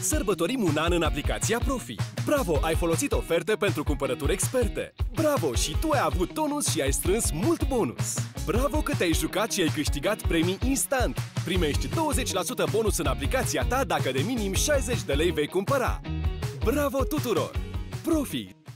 Sărbătorim un an în aplicația Profi. Bravo, ai folosit oferte pentru cumpărături experte. Bravo, și tu ai avut tonus și ai strâns mult bonus. Bravo că te-ai jucat și ai câștigat premii instant. Primești 20% bonus în aplicația ta dacă de minim 60 de lei vei cumpăra. Bravo tuturor! Profi!